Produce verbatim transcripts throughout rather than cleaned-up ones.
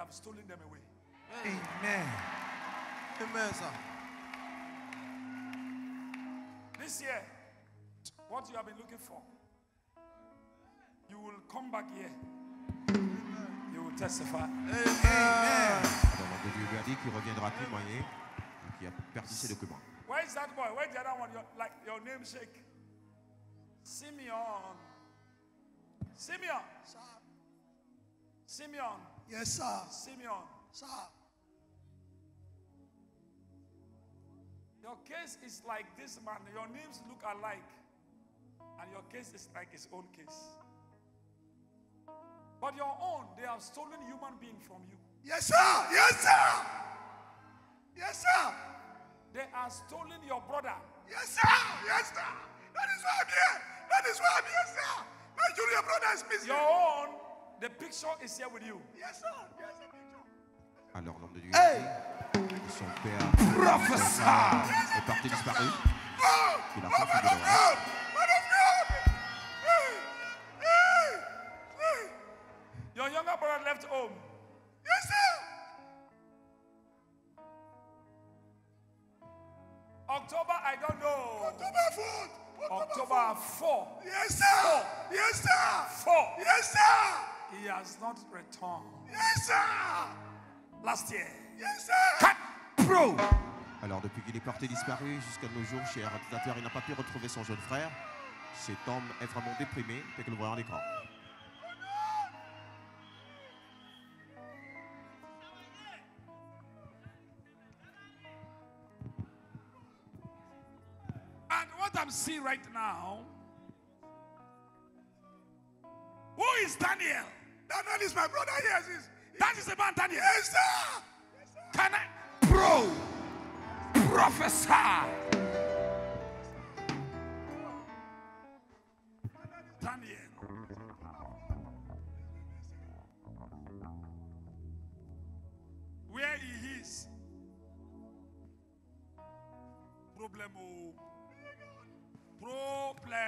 have stolen them away. Amen. Amen, sir. This year, what you have been looking for, you will come back here. You will testify. Amen. Alors, Dieu lui a dit qu'il reviendra témoigner et qu'il a perdu ses documents. Where is that boy? Where's the other one? Your, like your namesake? Simeon. Simeon. Sir. Simeon. Yes, sir. Simeon. Sir. Your case is like this man. Your names look alike. And your case is like his own case. But your own, they have stolen human being from you. Yes, sir. Yes, sir. Yes, sir. They are stolen your brother. Yes, sir. Yes, sir. That is why I'm here. That is why I'm here, sir. My junior brother is missing. Your own, the picture is here with you. Yes, sir. Yes, sir. Alors l'homme de Dieu a dit que son père Professor est parti disparu. Oh, Il a oh, pas man fait de of droit. God. Man of God. Hey, hey, hey. Your younger brother left home. Yes, sir. October, I don't know. October fourth. October fourth. Yes, sir. Yes, sir. Four. Yes, sir. He has not returned. Yes, sir. Last year. Yes, sir. Pro. Alors depuis qu'il est parti disparu jusqu'à nos jours, cher ordinateur, il n'a pas pu retrouver son jeune frère. Cet homme est vraiment déprimé dès que le voit à l'écran. And what I'm seeing right now, who is Daniel? Daniel is my brother. Yes, yes. That is the man, Daniel. Yes, sir. Can I? Pro. Professor. Daniel. Where he is. Problem. Oh. Problem.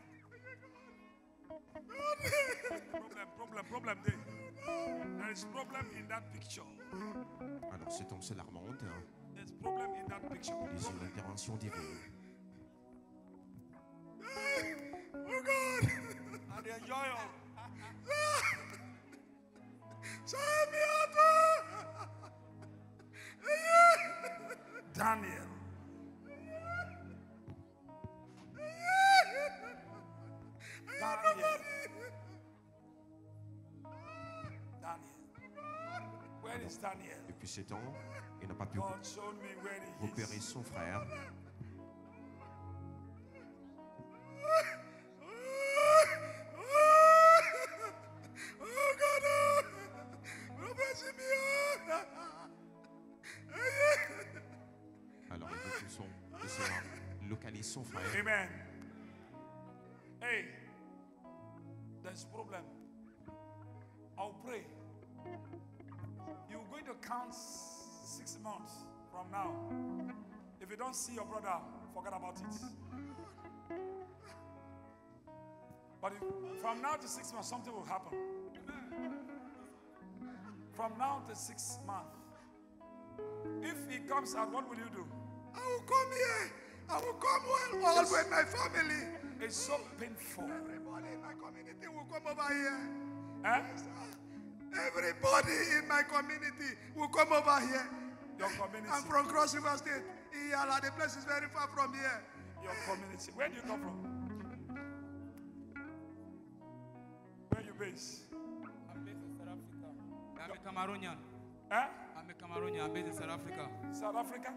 Problem, problem, problem there. There is problem in that picture. Alors cet homme se la remonte. Hein. There's problem in that picture. Ils ont une intervention divine. Oh, God. And they enjoy all. Daniel. Daniel. Daniel. Where is Daniel? Depuis sept ans, il n'a pas pu God showed me where he repérer is. son frère. Oh, God. Alors il veut que son que son localise son frère. Amen. Hey, there's problem. I'll pray. You're going to count six months from now. If you don't see your brother, forget about it. But if, from now to six months, something will happen. From now to six months, if he comes out, what will you do? I will come here. I will come well, all with my family. It's so painful. Everybody in my community will come over here. Eh? Everybody in my community will come over here. Your community. I'm from Cross River State. Iyala, the place is very far from here. Your community. Where do you come from? Where you based? I'm based in South Africa. I'm a Cameroonian. Eh? I'm a Cameroonian. I'm based in South Africa. South Africa?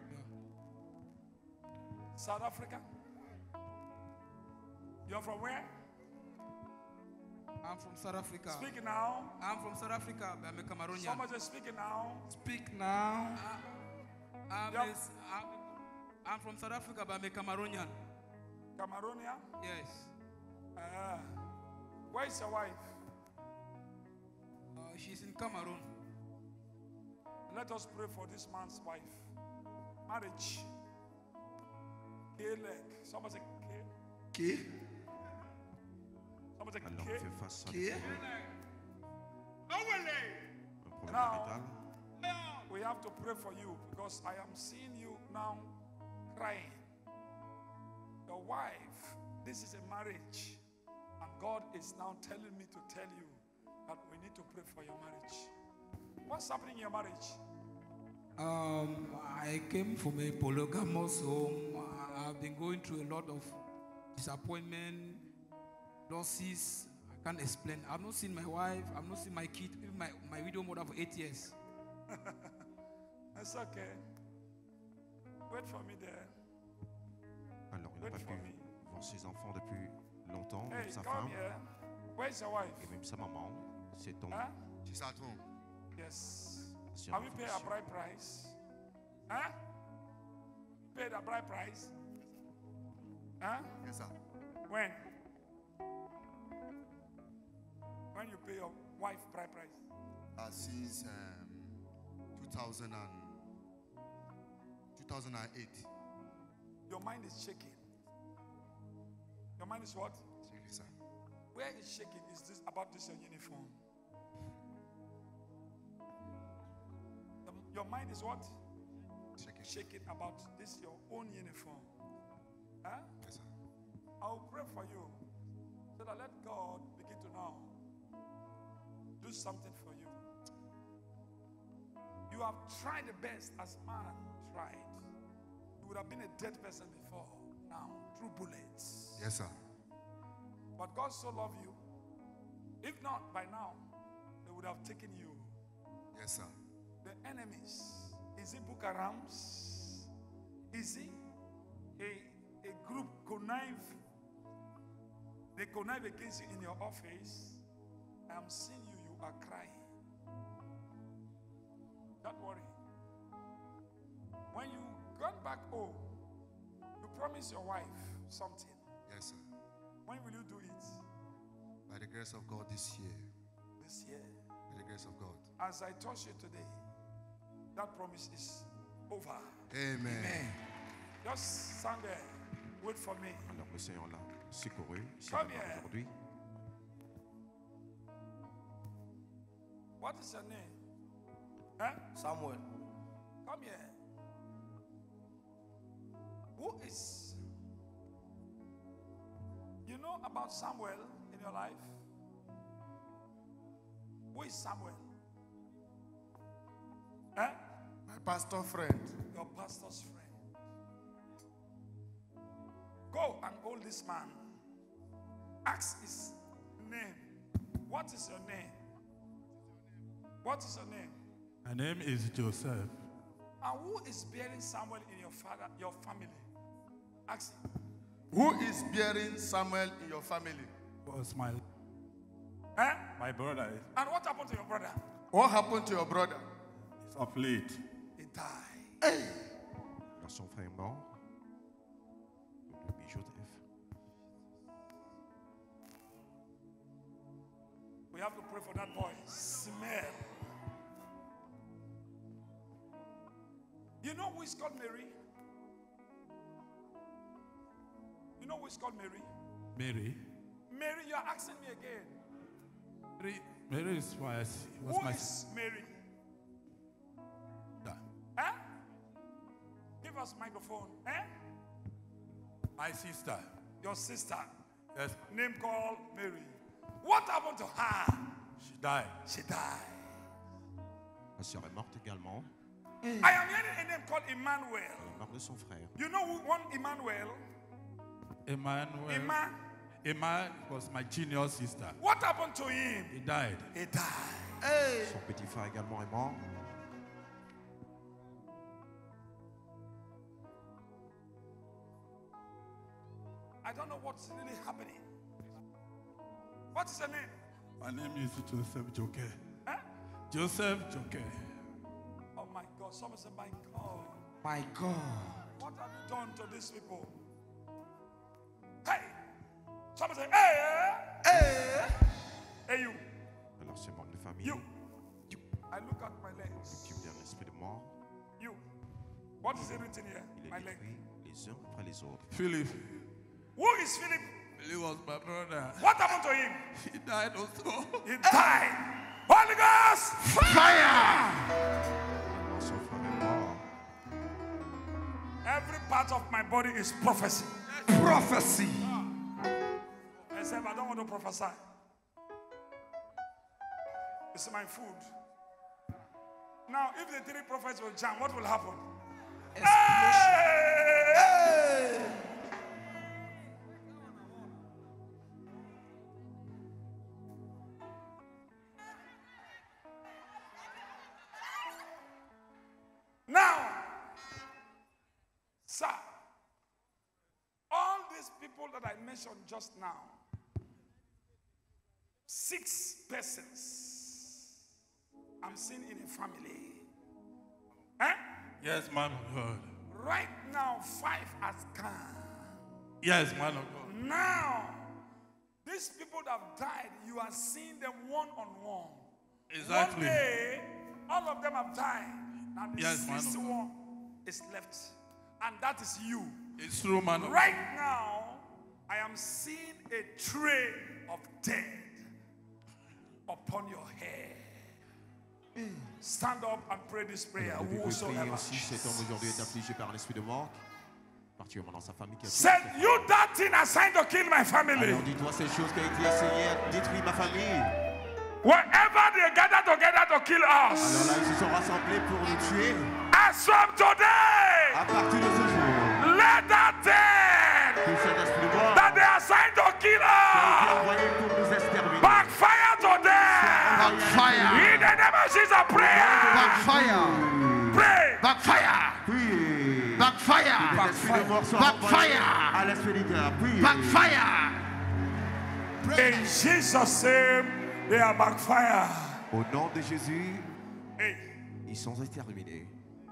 South Africa? You're from where? I'm from South Africa. Speak now. I'm from South Africa. I'm a Cameroonian. Somebody speaking now. Speak now. I'm, Yep. a, I'm, I'm from South Africa, but I'm a Cameroonian. Cameroonian? Yes. Uh, where's your wife? Uh, she's in Cameroon. Let us pray for this man's wife. Marriage. K-leg. Somebody say K. Qui? Somebody say Alors K. il fait face à Qui? un problème, un problème Now, capital. we have to pray for you because I am seeing you now crying. Your wife, this is a marriage. And God is now telling me to tell you that we need to pray for your marriage. What's happening in your marriage? Um, I came from a polygamous home. I've been going through a lot of disappointment, losses. I can't explain. I've not seen my wife. I've not seen my kid, even my, my widow mother for eight years. That's okay. Wait for me there. Alors, il n'a pas pu voir ses enfants depuis longtemps, Hey, sa come femme here. Where's your wife? et même sa maman. C'est ton Huh? She's at home. Yes. ancien Have you paid a enfant. bride price? Huh? Paid a bride price? Huh? Yes, sir. When? When you pay your wife bride price? Uh, since um, two thousand and two thousand eight. Your mind is shaking. Your mind is what? Yes, sir. Where is shaking? Is this about this your uniform? The- Your mind is what? Shaking. Shaking about this your own uniform. Huh? Yes, sir. I'll pray for you so that let God begin to now do something for you. You have tried the best as man tried. You would have been a dead person before. Now, through bullets. Yes, sir. But God so loved you. If not, by now, they would have taken you. Yes, sir. The enemies. Is it Boko Harams? Is it a, a group connive? They connive against you in your office. I am seeing you, you are crying. Don't worry. When you got back home, you promised your wife something. Yes, sir. When will you do it? By the grace of God this year. This year. By the grace of God. As I touch you today, that promise is over. Amen. Just stand there. Wait for me. Alors le Seigneur l'a secouru. Il s'est Come préparé here. aujourd'hui. What is your name? Huh? Samuel. Come here. Who is? You know about Samuel in your life? Who is Samuel? Huh? My pastor friend. Your pastor's friend. Go and hold this man. Ask his name. What is your name? What is your name? My name is Joseph. And who is bearing Samuel in your father, your family? Ask him. Who is bearing Samuel in your family? Was my Huh? my brother And what happened to your brother? What happened to your brother? is of late. He died. Alors son frère est mort. Lui, Joseph. We have to pray for that boy. Smell. You know who is called Mary? You know who is called Mary? Mary. Mary, you are asking me again. Mary, Mary is was, was Who my is Mary? sister. Huh? Give us microphone. Eh? My sister. Your sister. Yes, Name called Mary. What happened to her? she died. She died. La sœur est morte également. I am hearing a name called Emmanuel. Elle est morte de son frère. You know who one Emmanuel? Emmanuel. Emma. Emma was my junior sister. What happened to him? He died. He died. Son petit frère également est mort. I don't know what's really happening. What is your name? My name is Joseph Joke. Huh? Joseph Joke. Oh my God. Someone said, my God. My God. What have you done to these people? Hey! Someone say, hey! Hey! Hey, you. Alors ses membres de famille. You. I look at my legs. Qui me donne l'esprit de mort. You. What is it written here? Il My est leg. détruit les uns après les autres. Philip. Who is Philip? He was my brother. What happened to him? He died also. He died. Holy Ghost! Fire! part of my body is prophecy. Prophecy. I said, I don't want to prophesy. It's my food. Now, if the three prophets will jam, what will happen? Hey! Hey! Now, sir, all these people that I mentioned just now, six persons I'm seeing in a family. Eh? Yes, man of God. Right now, five has come. Yes, man of God. Now, these people that have died, you are seeing them one on one. Exactly. One day, all of them have died. Now the Yes, man sixth of God. one is left. And that is you. It's true, man of God. Right now, I am seeing a tray of dead upon your head. Stand up and pray this prayer. Vous pouvez prier Whosoever. aussi, cet homme aujourd'hui est affligé par un esprit de mort, particulièrement dans sa famille qui a Said, you that thing assigned to kill my family. Alors dis-toi ces choses qui a été essayé à détruire ma famille. Wherever they gather together to kill Alors us. là, ils se sont rassemblés pour nous tuer. As from today, À partir de ce jour, let that thing tout cet esprit de mort that they assigned to kill qui a été us envoyé pour nous exterminer. backfire today. Backfire. In the name of Jesus, pray. Backfire. Pray. Backfire. Priez. Backfire. L'esprit de mort soit Backfire. envoyé à l'esprit de guerre. Priez. Backfire. In Jesus' name, they are backfire. Au nom de Jésus, Hey, ils sont exterminés.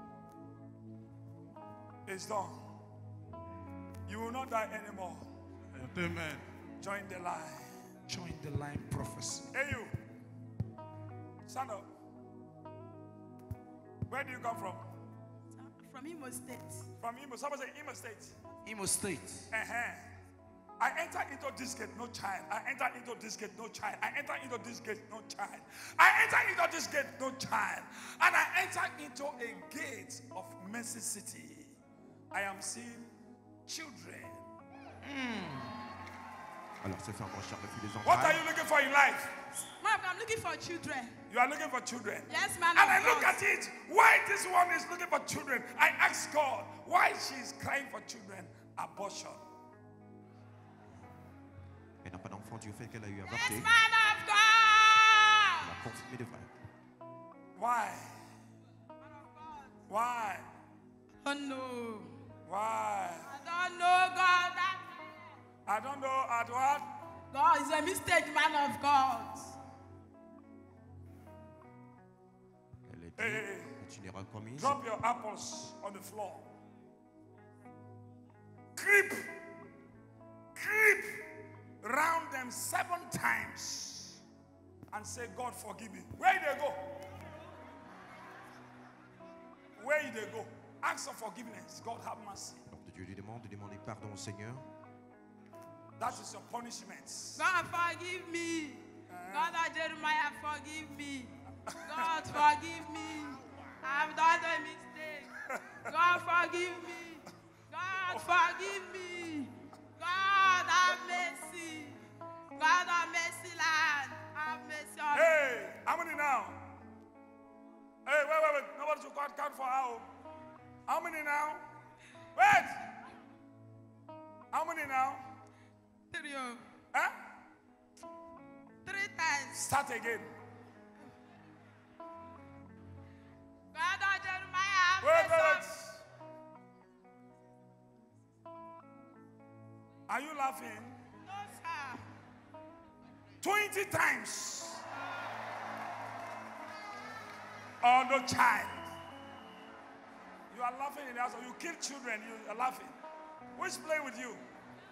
it's done. You will not die anymore. Amen. Join the line. Join the line prophecy. Hey, you. Stand up. Where do you come from? From Imo State. From Imo. Somebody say Imo State. Imo State. Uh-huh. I enter into this gate, no child. I enter into this gate, no child. I enter into this gate, no child. I enter into this gate, no child. And I enter into a gate of Mercy City. I am seeing children. Alors c'est faire mon cher depuis les What are entrailles. you looking for in life? Mom, I'm looking for children. You are looking for children. Yes, man. And I of look God. at it. Why this one is looking for children? I ask God why she is crying for children. Abortion. Elle n'a pas d'enfant du fait qu'elle a eu Yes, avorté. man of Elle God. a confirmé de vrai. Why? Why? Oh no. Why? I don't know God. That I don't know at what. God is a mistake, man of God. Elle est Hey, hey, hey. dit, tu n'iras commise. Drop your apples on the floor. Creep. Creep round them seven times and say, God, forgive me. Where did they go? Where did they go? Ask for forgiveness. God, have mercy. Alors Dieu lui demande de demander pardon au Seigneur. That is your punishment. God, forgive me. God, I Jeremiah, forgive me. God, forgive me. I've done a mistake. God, forgive me. God, forgive me. God, have mercy. God, have mercy, land. Have mercy on me. Hey, how many now? Hey, wait, wait, wait. Nobody should count, count for how? How many now? Wait. How many now? Three, oh. Huh? Three times. Start again. God, I Jeremiah, have Wait, mercy wait, on wait. Are you laughing? me. No, sir. twenty times. Oh, no child. You are laughing in the house. You kill children. You are laughing. Who is playing with you?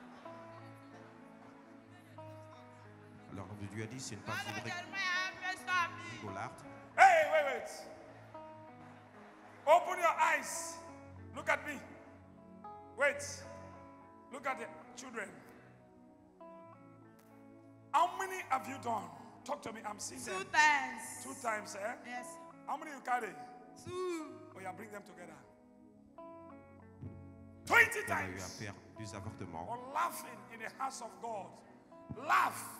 Alors Dieu a dit, c'est une God, partie I de Jeremiah, have mercy on me. rigolade. Hey, wait, wait. Open your eyes. Look at me. Wait. Look at the children. How many have you done? Talk to me. I'm seeing Two them. times. Two times, eh? Yes. How many you carry? Two. Oh, yeah, bring them together. twenty Elle a eu à times. faire des avortements. Or laughing in the house of God. Laugh.